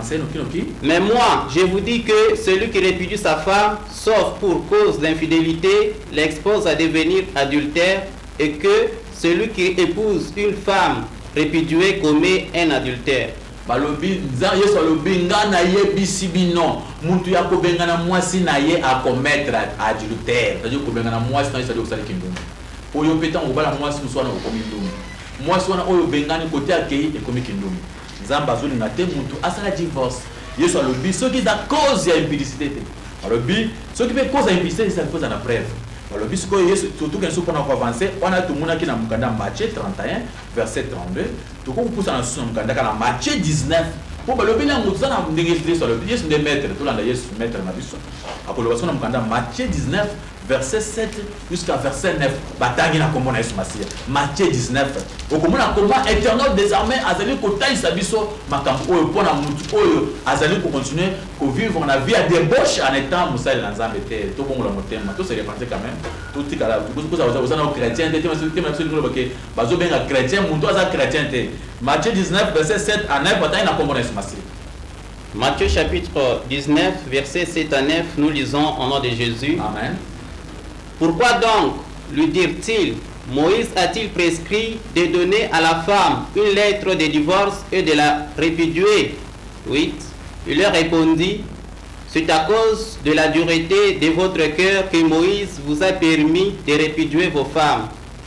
Mais moi, je vous dis que celui qui répudie sa femme, sauf pour cause d'infidélité, l'expose à devenir adultère, et que celui qui épouse une femme répudiée commet un adultère. balobi nza yesu alobi nga na yebisi bino mutu ya kobengana mwasi na ye a commettre adultère, c'est-à-dire kobengana mwasi na ye c'est-à-dire kosala kindumba oyo peta ngobala mwasi muswana okomi ndumba mwasi wana oyo bengani kote akei ekomi kindumba nzamba azolinga te mutu asala divorce yesu alobi soki za cause ya impudicité te alobi soki pe cause ya impudicité c'est cause na preuve alobi sikoyo yesu surtout kenso mpona koavancer wana tomonaki na mokanda Matthieu trente et un verset trente-deux tokokupusa na susu na mokanda kaka na Matthieu dix-neuf po balobi nango toza na ndenge yesu alobi yesu nde maître tolanda yesu maître na biso akoloba so na mokanda Matthieu dix-neuf verset sept jusqu'à verset neuf batangi na kombo na yesu masiya Matthieu dix-neuf okomona comment éternel désormais azali kotalisa biso makambo oyo mpona mutu oyo azali kocontinue kovivre na vie ya débauche en étant mosali na nzambe te tobongola motema to se repenser quand même totikala oza na chrétien te tema biso likolo bake bazobenga chrétien mutu aza chrétien te Matthieu dix-neuf verset sept à neuf batangi na kombo na yesu masiya Matthieu chapitre dix-neuf verset sept à neuf, nous lisons au nom de Jésus. Amen. Pourquoi donc, lui dirent-ils, Moïse a-t-il prescrit de donner à la femme une lettre de divorce et de la répudier? huit. Il leur répondit, c'est à cause de la dureté de votre cœur que Moïse vous a permis de répudier vos femmes.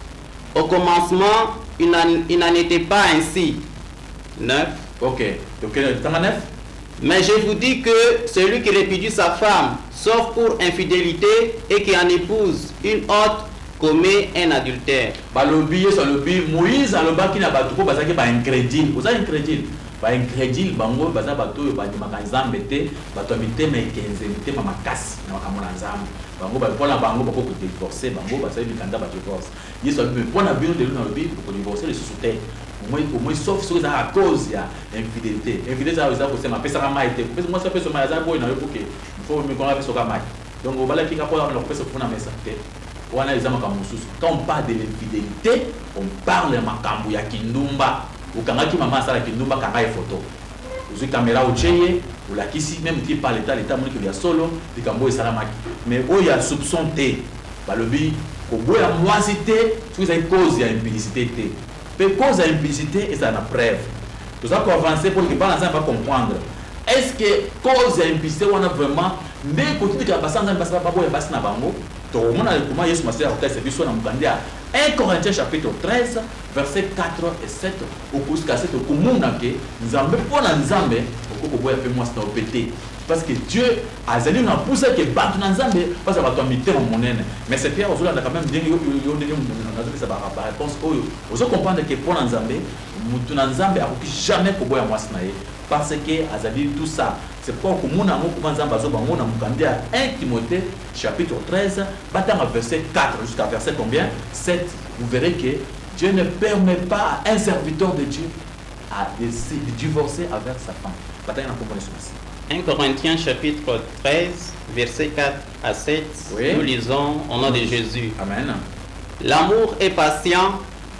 Au commencement, il n'en était pas ainsi. neuf. Ok. Donc, neuf. Mais je vous dis que celui qui répudie sa femme, sauf pour infidélité, et qui en épouse une autre, commet un adultère. Balobi, Yesu Moïse alobaki na bato ko bazaki ba incrédule. Oza incrédule. Ba incrédule bango baza bato yo ba ndimaka nzambe te, bato mitema ekenze mitema makasi na makamona nzambe. Bango ba pona bango bako ko divorcer, bango bazali bikanda ba divorce. Yesu alobi pona bino de luna lobi ko divorcer le sous-terre. Au moins sauf ce à cause il y a infidélité. Infidélité ça veut dire que ça m'a été. Parce que moi ça fait ce mal ça boy na yokoke. Il faut me connaître sur kamai. Donc on va là qui ka pour leur faire pour na mesa te. On a les amaka mususu. Quand on parle de l'infidélité, on parle makambu ya kindumba. Ukangaki mama sala kindumba kanga photo. Uzi caméra ocheye, ou la kisi même qui parle l'état l'état moni que ya solo, dikambo et salamaki. Mais oh il y a soupçon te. Balobi ko boya moisité, tu sais cause il y a impudicité te. Mais cause à implicité et ça n'a preuve. Tout ça pour avancer pour que les gens va comprendre. Est-ce que cause à implicité on a vraiment mais côté de la basse en basse pas pour basse na bango. Donc on a comment Yesu Masiya a fait service na mukanda un Corinthiens chapitre treize verset quatre et sept au jusqu'à sept au komuna ke nzambe pona nzambe okoko boya pe moi c'est pété. Parce que Dieu a zali na poussé que battu na nzambe parce que battu mité mon monene mais c'est Pierre aujourd'hui quand même dingue yo yo dingue na ça ba réponse oyo ozo comprendre que pour nzambe mutu na nzambe akoki jamais ko boya mwasi na ye parce que azali tout ça c'est pourquoi komuna ngo kuma nzambe azo bango na mukanda un Timothée chapitre treize batanga verset quatre jusqu'à verset combien sept vous verrez que Dieu ne permet pas à un serviteur de Dieu à de divorcer avec sa femme batanga na comprendre ceci. un Corinthiens chapitre treize, versets quatre à sept, oui. Nous lisons au nom de Jésus. Amen. L'amour est patient,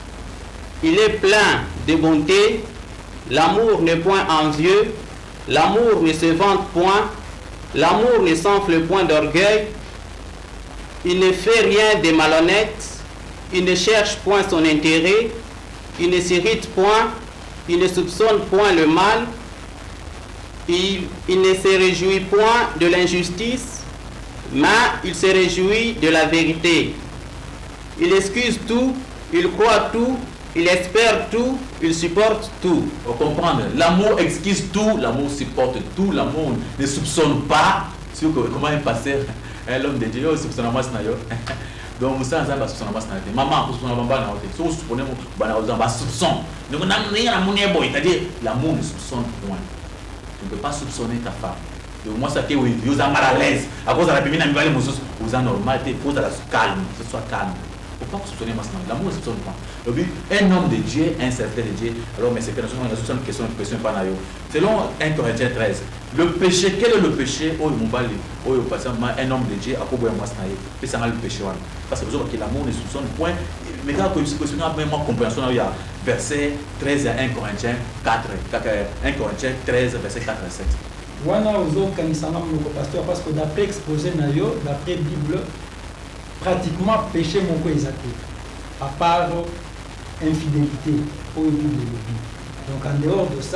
il est plein de bonté, l'amour n'est point envieux, l'amour ne se vante point, l'amour ne s'enfle point d'orgueil, il ne fait rien de malhonnête, il ne cherche point son intérêt, il ne s'irrite point, il ne soupçonne point le mal, Il, il ne se réjouit point de l'injustice, mais il se réjouit de la vérité. Il excuse tout, il croit tout, il espère tout, il supporte tout. Vous comprenez? L'amour excuse tout, l'amour supporte tout, l'amour ne soupçonne pas. Comment un pasteur, l'homme de Dieu, soupçonne pas ça. Donc vous savez, ça soupçonne pas ça. Maman, vous soupçonnez pas ça. Si vous soupçonnez pas ça, soupçon. Donc c'est-à-dire l'amour ne soupçonne point. Tu ne peux pas soupçonner ta femme. Donc moi, ça qui est vous êtes mal à l'aise. À cause de la bimine, vous êtes normal, il faut être calme, que ce soit calme. Il ne faut pas soupçonner maintenant. L'amour ne soupçonne pas. Un homme de Dieu, un serviteur de Dieu, alors mais c'est que nous avons une question, une question pas naïve. Selon un Corinthiens treize, le péché, quel est le péché? Oh, mon bali, oh, un homme de Dieu, à quoi moi c'est naïf. Et ça le péché. Parce que l'amour ne soupçonne point. Mais quand vous avez une compréhension, il y a verset treize à un Corinthiens quatre, un Corinthiens treize, verset quatre à sept. Wana ozo kanisanga mon pasteur parce que d'après exposé nayo, d'après Bible, pratiquement péché moko ezate. À part infidélité au niveau de l'oubli. Donc en dehors de ça,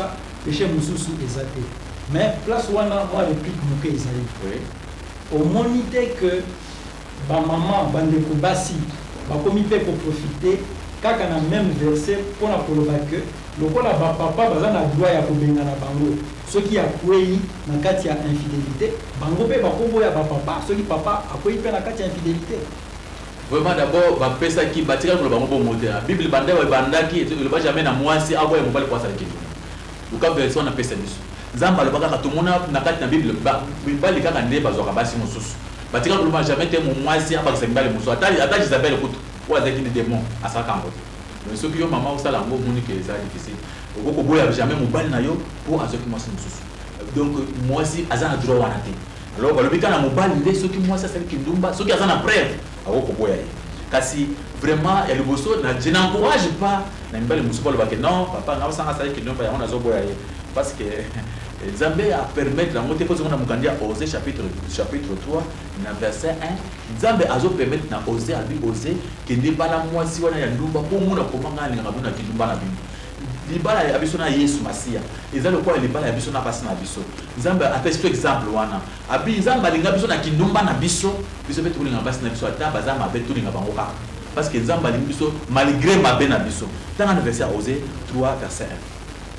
péché mosusu ezate. Mais place wana moi réplique moke ezali. Oui. Au monité que ba maman bandeko basi ba komi pe ko profiter kaka na même verset pour la koloba que lokola ba papa baza na droit ya kobenga na bango soki akwei na kati ya infidélité bango pe ba kombo ya ba papa soki papa akwei pe na kati ya infidélité. Vraiment d'abord ba pesa ki batika ko bango bo moté la Bible banda wa banda ki le ba jamais na mwasi abo ya mobali kwa sala kitu. Luka version na pesa biso. Nzamba le baka tumona na kati na Bible ba bali kaka nde bazoka basi mosusu. Batika ko jamais te mo mwasi aba ka sembale mosusu. Ata ata Isabelle kutu ou avec des démons à sa cambo. Mais ce qui est maman ou ça lango monique ça difficile. Au ko boya jamais mobali na yo pour azo ki mwasi mosusu. Donc moi si azana droit wana te. Alors ba lobika na mobali nde ce qui moi ça c'est ki ndumba, ce qui azana preuve. Au ko boya. Kasi vraiment elle bosso na je n'encourage pas na mbali mosusu ba lobaka non papa na sanga ça ki ndumba ya ona zo boya parce que Nzambe a permettre la montée pour na mukandia Osée chapitre chapitre trois na verset un Nzambe azo permettre na Osée abi Osée que ne bala mwasi wana ya ndumba pour muna komanga linga buna kindumba na bino libala ya biso na Yesu Masia ezalo kwa libala ya biso na pasi na biso Nzambe a fait exemple wana abi Nzambe linga biso na kindumba na biso biso betu linga basi na biso ata bazama betu linga bangoka parce que Nzambe linga biso malgré mabe na biso dans le verset Osée trois verset un.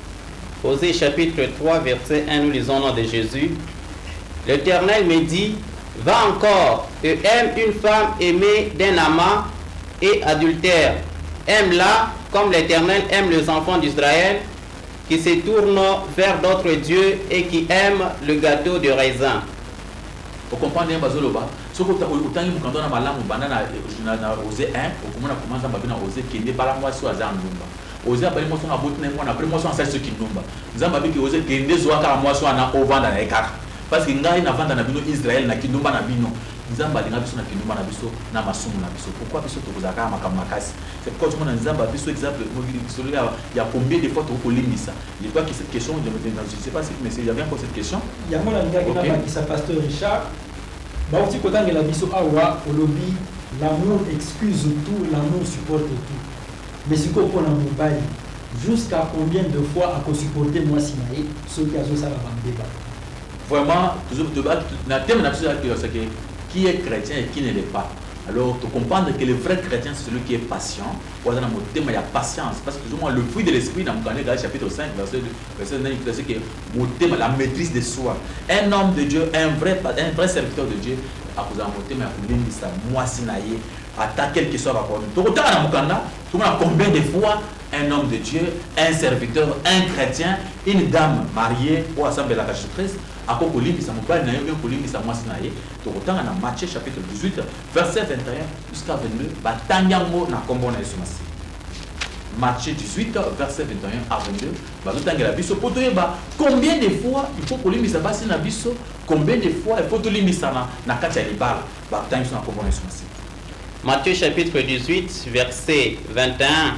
Osée chapitre trois, verset un, nous lisons au nom de Jésus. L'Éternel me dit, va encore et aime une femme aimée d'un amant et adultère. Aime-la comme l'Éternel aime les enfants d'Israël qui se tournent vers d'autres dieux et qui aiment le gâteau de raisin. Vous comprenez, Bazoloba? Ce que vous avez dit, quand on a mal à banana, Osée un, vous commencez à bien Osée qui n'est pas la moitié à Zambumba. Osée a parlé moisson à bout de moi, après moisson à celle qui nous Nzamba biki Osée qui n'est pas moisson à ovanda na ekara. Parce que ngai na vanda na bino Israël na kindumba na bino. Nzamba linga biso na kindumba na biso na masumu na biso. Pourquoi biso to kozaka makamakasi? C'est pourquoi tout le monde Nzamba biso exemple il y a combien de fois tu kolimisa. Je crois que cette question je ne sais pas si mais il y a bien encore cette question. Il y a mon ami qui s'appelle pasteur Richard. Ba uti kotangela biso awa olobi l'amour excuse tout, l'amour supporte tout. Mais si on a mobile, jusqu'à combien de fois à supporter moi Sinaï, ceux qui ont ça va débat. Vraiment, toujours débat, la thème c'est qui est chrétien et qui ne l'est pas. Alors, tu comprends que le vrai chrétien, c'est celui qui est patient. Pour dans mon thème, il y a patience. Parce que toujours le fruit de l'esprit, dans le chapitre cinq, verset deux, verset neuf, c'est que mon thème, la maîtrise de soi. Un homme de Dieu, un vrai, un vrai serviteur de Dieu, à cause de mon thème, à moi Sinaï, à quel que soit la parole. Tout le monde, combien de fois un homme de Dieu, un serviteur, un chrétien, une dame mariée pour assembler la cachetrice, à quoi Colimbi, ça m'a pas dit, Colimbi, ça m'a dit, tout le temps, on a Matthieu chapitre dix-huit, verset vingt et un jusqu'à vingt-deux, Batanyango na kombo na Yesu Masi. Matthieu dix-huit, verset vingt et un à vingt-deux, Batanyango la biso, pour te combien de fois il faut Colimbi, ça passe na biso, combien de fois il faut Colimbi, ça na katia libala, Batanyango na kombo na Yesu Masi. Matthieu chapitre dix-huit, verset vingt et un.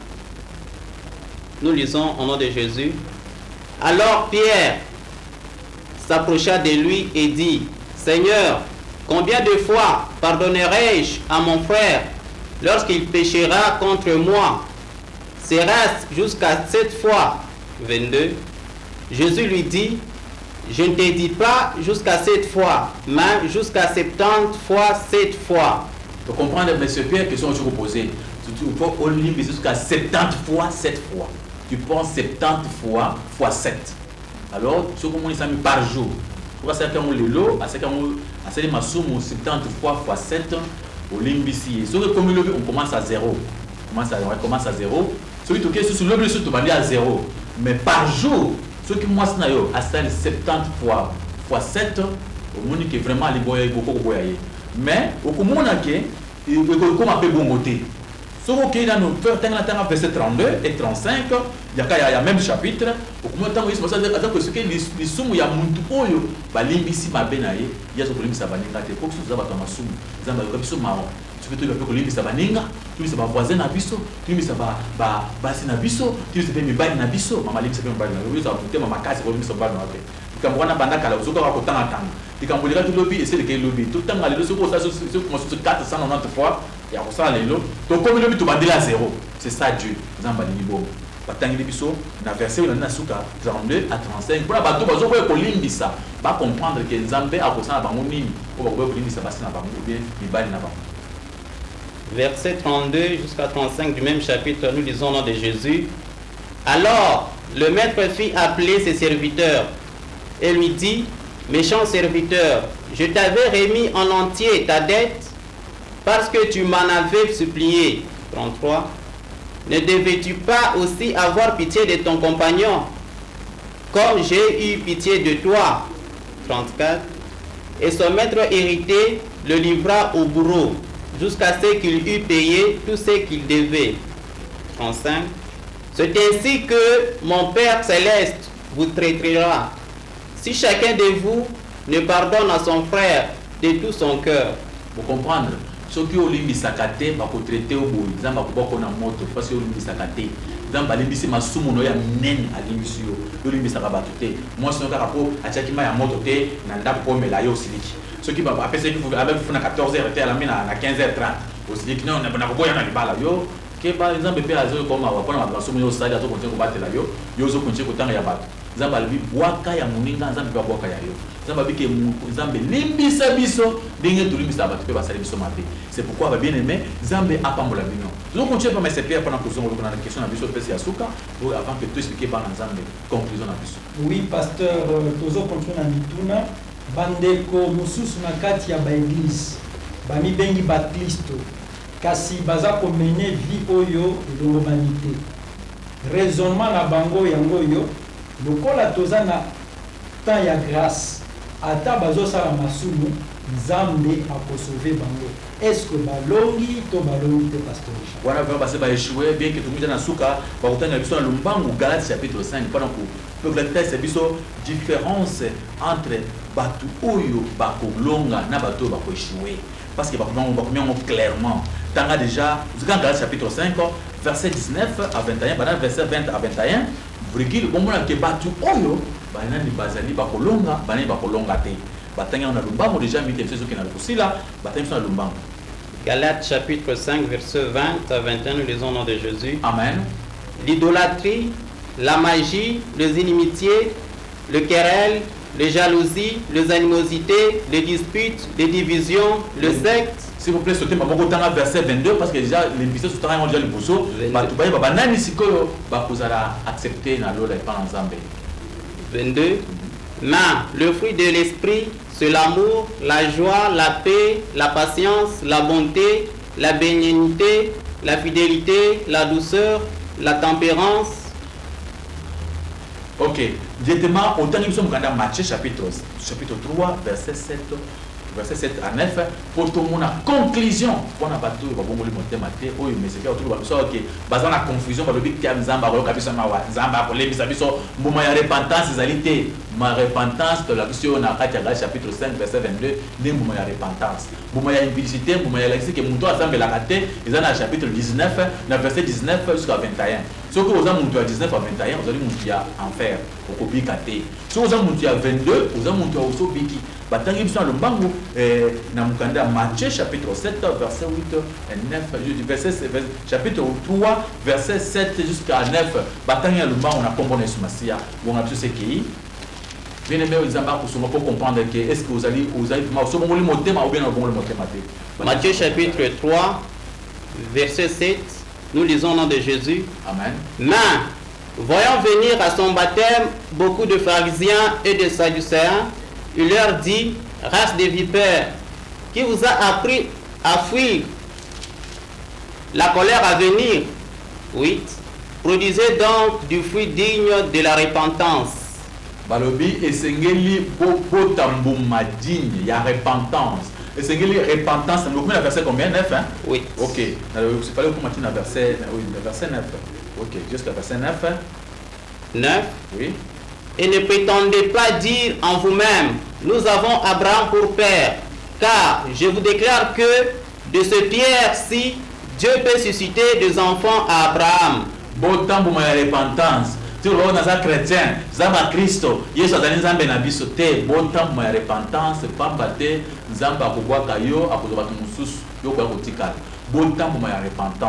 Nous lisons au nom de Jésus. Alors Pierre s'approcha de lui et dit, Seigneur, combien de fois pardonnerai-je à mon frère lorsqu'il péchera contre moi? Sera-ce jusqu'à sept fois? vingt-deux. Jésus lui dit, je ne te dis pas jusqu'à sept fois, mais jusqu'à septante fois sept fois. Tu comprends, M. Pierre, question que je vous posais. Tu faut au limite jusqu'à septante fois sept fois. Tu prends septante fois fois sept. Alors, ce qu'on dit par jour. Pour ça, quand on le lot, à ce qu'on a septante fois fois sept, au limite ici. Ce que comme on commence à zéro. On commence à, on commence à zéro. Celui qui est sur le bleu, tu vas dire à zéro. Mais par jour, ce qui moi, c'est septante fois fois sept, au monde qui est vraiment les boyaux, beaucoup de boyaux. Mais au moment où il y a un bon côté, ce qui est dans nos verset trente-deux et trente-cinq, il y a même chapitre. Au moment où il y a que ce qui est les soumous, il y a un peu de limbisi ma benaye, il y a ce problème ça va n'ingater. Pour que ce soit ma soumou, ça va être marron. Tu peux te dire que limbisi ça va n'inga, tu dis ça va voisin nabiso, tu dis ça va ba basi nabiso, tu dis ça va me bailler nabiso, maman limbisi ça va me bailler nabiso, ça va monter ma casse pour limbisi ça va me bailler. Quand on a pendant qu'à la zone va compter en temps. Et quand on regarde tout le lobby, essaie de créer le lobby. Tout le temps, les deux ça sur quatre cent quatre fois, il y a ça les lots. Donc comme le lobby, tu vas dire à zéro. C'est ça Dieu. batangi biso na verset na suka trente-deux à trente-cinq pour bato bazo ko kolimbisa ba comprendre que Nzambe akosana bango nini ko ba ko kolimbisa basi na bango bien mibali na bango. Verset trente-deux jusqu'à trente-cinq du même chapitre, nous lisons au nom de Jésus. Alors, le maître fit appeler ses serviteurs et lui dit, méchant serviteur, je t'avais remis en entier ta dette parce que tu m'en avais supplié. trente-trois. Ne devais-tu pas aussi avoir pitié de ton compagnon, comme j'ai eu pitié de toi? trente-quatre. Et son maître hérité le livra au bourreau, jusqu'à ce qu'il eût payé tout ce qu'il devait. trente-cinq. C'est ainsi que mon Père céleste vous traitera, si chacun de vous ne pardonne à son frère de tout son cœur. Vous comprendre? Ce qui est olimbisaka te ba ko traiter au bout, nzamba ko boko na moto parce que olimbisaka te. Nzamba limbisi masumu no ya minene alimbisi yo. Olimbisaka ba te. Moi sinon kaka po atiaki ma ya moto te na ndako ko mela yo siliki. Ce qui va après c'est qu'il faut avec funa quatorze heures te à la mina na quinze heures trente. Aussi que non na ko boya na libala yo. Que par exemple pe azo ko ma wa pona ba masumu yo sali azo ko ko batela yo. Yo zo ko ko tanga ya bato. Nzamba libi bwaka ya muninga nzamba ba bwaka ya yo. Nzamba bike nzambe limbisa biso dinge tulimbisa bato pe basali biso mabe. C'est pourquoi bien aimé nzambe apambola bino. Nous continuons par mes secrets pendant que nous avons la question na biso pesi asuka avant que tu expliquer par nzambe conclusion na biso. Oui pasteur tozo continue na mituna bandeko mususu na kati ya ba église ba mi bengi ba Kristo kasi baza ko mener vie oyo l'humanité. Raisonnement na bango yango yo lokola toza na temps ya grâce ata bazosala masumu Nzambe akosauver bango. Est-ce que balongi to balongi te pasteur? Wana va passer ba échouer bien que tout le monde na suka ba kutanga biso na lumbangu Galates chapitre cinq pendant que peut la c'est biso différence entre batu oyo ba kolonga na batu ba ko échouer parce que ba ko ba clairement tanga déjà dans Galates chapitre cinq verset dix-neuf à vingt et un pendant verset vingt à vingt et un virgule bon mona ke batu oyo ba nani bazali ba kolonga ba nani ba kolonga te. Déjà, Galates chapitre cinq, verset vingt à vingt et un, nous lisons au nom de Jésus. Amen. L'idolâtrie, la magie, les inimitiés, le querelle, les jalousies, les animosités, les disputes, les divisions, le secte. S'il vous plaît, sautez ma bonne verset vingt-deux, parce que déjà, les bisous sont déjà le bousseau. Batubaye, banani sikoyo, bakuzara accepter na lola et pas en Zambé. vingt-deux. Mais le fruit de l'esprit, c'est l'amour, la joie, la paix, la patience, la bonté, la bénignité, la fidélité, la douceur, la tempérance. Ok. Directement, au temps où nous sommes dans Matthieu chapitre, chapitre trois, verset sept, verset sept à neuf, pour tout le monde, conclusion. On n'a pas tout, on va vous montrer Matthieu, oui, mais c'est tout le monde. Ok. Basant la confusion, par le but qu'il y a Zamba, Zamba, pour les bisabiso, moment de repentance, égalité. Ma repentance de la question on a chapitre cinq verset vingt-deux les moments de repentance moment de impudicité moment de laïcité que monto ensemble la raté ils ont chapitre dix-neuf dans verset dix-neuf jusqu'à vingt et un ce que vous avez monté à dix-neuf à vingt et un vous allez monter à enfer au copie caté ce que vous avez monté à vingt-deux vous avez monté à osso biki batangi biso le bango na mukanda Matthieu chapitre sept verset huit et neuf verset chapitre trois verset sept jusqu'à neuf batangi le bango on a combiné ce masia on a tout ce qui bien aimé pour comprendre que est-ce que vous allez vous allez ou bien Matthieu chapitre trois verset sept nous lisons au nom de Jésus. Amen. Mais voyant venir à son baptême beaucoup de pharisiens et de sadducéens, il leur dit: race de vipères, qui vous a appris à fuir la colère à venir? huit. Produisez donc du fruit digne de la repentance. Balobi esengeli botambuma digne ya repentance. Esengeli repentance, nous le verset combien? neuf hein? Oui. OK. Alors c'est pas le comment le verset oui, le verset neuf. OK, jusqu'à verset neuf. neuf. Oui. Et ne prétendez pas dire en vous-même: nous avons Abraham pour père, car je vous déclare que de ce pierre-ci Dieu peut susciter des enfants à Abraham. Botambuma ya repentance. Si vous êtes un chrétien, Zamba Christo, Yesu azali Nzambe na biso te, botambo ya repentance, pamba te, Nzamba akobwaka yo, akozwa batu mususu, yo kwa kotikala. Botambo ya repentance.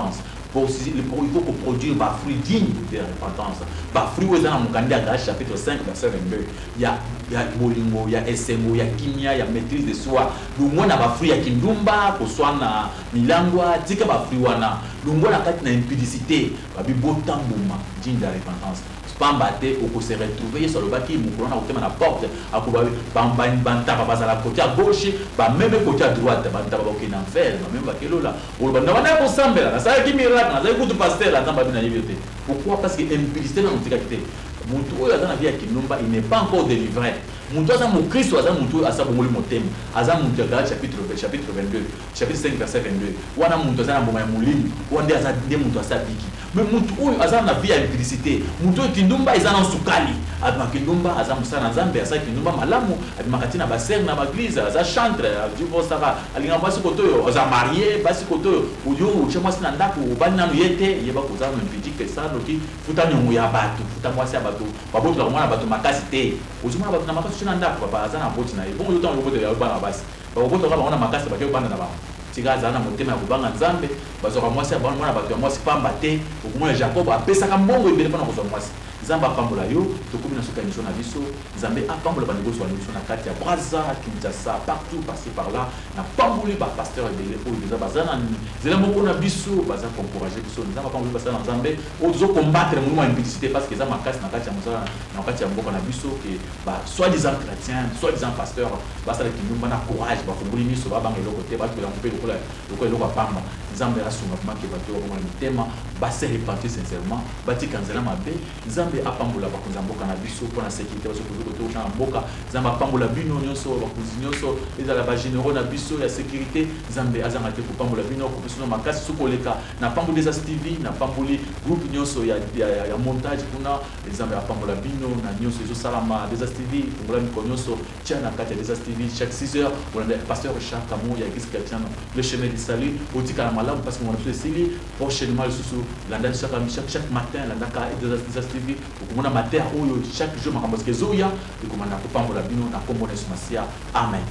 pour il faut qu'on produise des fruits dignes de repentance. Des fruits où dans mon candidat chapitre cinq verset vingt-deux, il y a il y a bolingo, il y a essengo, il y a kimia, il y a maîtrise de soi. Donc moi na ba fruits ya kindumba, ko soit na milangwa, tika ba fruits wana. Donc moi na kati na impudicité, ba bi botambuma digne de repentance. Pambaté ou se retrouver sur le bâti mon a ouvert la porte à couper bamba une banta papa à la côté à gauche bah même côté à droite banta papa qui n'en fait même pas que là ou le banda on a ensemble là ça qui miracle ça écoute pasteur là dans ba bien liberté pourquoi parce que impudicité dans notre activité mon tour là dans la vie qui n'omba il n'est pas encore délivré mon tour ça mon Christ à ça mon tour à ça pour mon thème à ça mon Galates chapitre chapitre vingt-deux chapitre cinq verset vingt-deux ou on a mon tour ça mon moulin ou on dit à ça des mon tour ça pique mais mutu oyo aza na vie ya impudicité mutu kindumba eza na sukali abima kindumba aza musana nzambe asa kindumba malamu abima katina baser na baglise aza chantre divo saka alinga basi kotoyo aza marié basi kotoyo uyo uchema sina ndako ubani nanu yete yeba koza no impudike sana ki futa nyongo ya batu futa mwasi ya batu baboto la mwana batu makasi te uzuma batu na makasi sina ndako baba aza na boti na ibongo yoto ngoboto ya bana basi baboto ka baona makasi bakyo bana na ba tigaza na motema ya kubanga nzambe bazoka mwasi abana mwana bato ya mwasi pamba te okumona Jacob apesaka mbongo ebele mpona kozwa mwasi nzambe apambola yo tokomi na soka émission na biso nzambe apambola bandeko so biso na kati ya Braza Kinshasa partout passé par là na pamboli ba pasteur ebele oyo déjà bazana zela moko na biso baza encourager biso nzambe apambola basala na nzambe oyo zo combattre mouvement impudicité parce que za makasi na kati ya mosala na kati ya mboka na biso que ba soit disant chrétien soit disant pasteur basala kinumba na courage ba funguli miso ba banga eloko te ba to la mpe lokola lokola eloko pamba nzambe asunga kumaki bato ko na mitema ba se repentir sincèrement batika nzela mabe nzambe apambola bakonza mboka na biso pour la sécurité baso ko to na mboka nzambe apambola bino nyonso bakonzi nyonso ezala ba généraux na biso ya sécurité nzambe azanga te ko pambola bino ko biso makasi sukoleka na pamboli des T V na pamboli groupe nyonso ya ya, ya montage kuna nzambe apambola bino na nyonso ezo salama des T V pambola miko nyonso tia na kati des T V chaque six heures on a pasteur Richard Kamo ya église chrétienne le chemin du salut otika na malamu parce que on a fait ici prochainement le sous landa chaque chaque matin landa ka des T V okomona matin oyo chaque jour makambo ke zoya ekomana kopambola bino na kombo na Masia amen.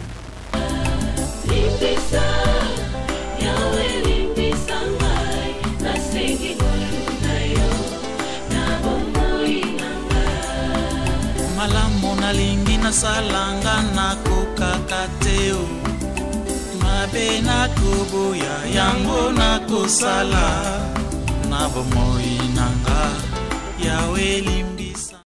Limbisa yawe limbisa ngai nasengi koluna yo na bomoi nanga malamu nalingi nasalanga nakokaka te o mabe nakoboya yango nakosala na bomoi nanga yawe limbi